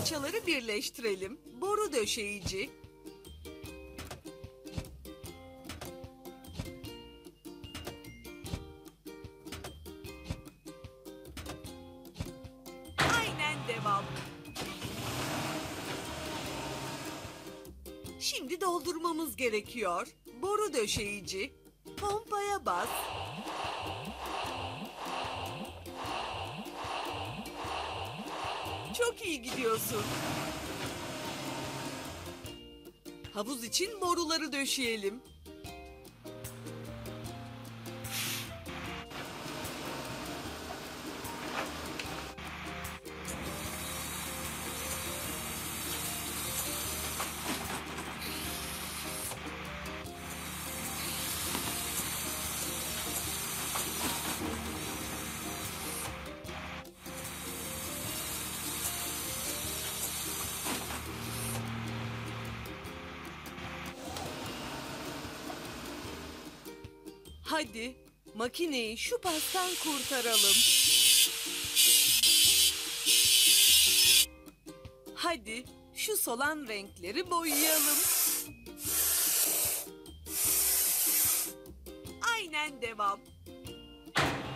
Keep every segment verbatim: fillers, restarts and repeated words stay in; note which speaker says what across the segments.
Speaker 1: parçaları birleştirelim. Boru döşeyici. Aynen devam. Şimdi doldurmamız gerekiyor. Boru döşeyici. Pompaya bas. Çok iyi gidiyorsun. Havuz için boruları döşeyelim. Hadi makineyi şu pastan kurtaralım. Hadi şu solan renkleri boyayalım. Aynen devam.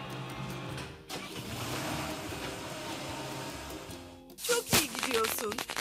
Speaker 1: Çok iyi gidiyorsun.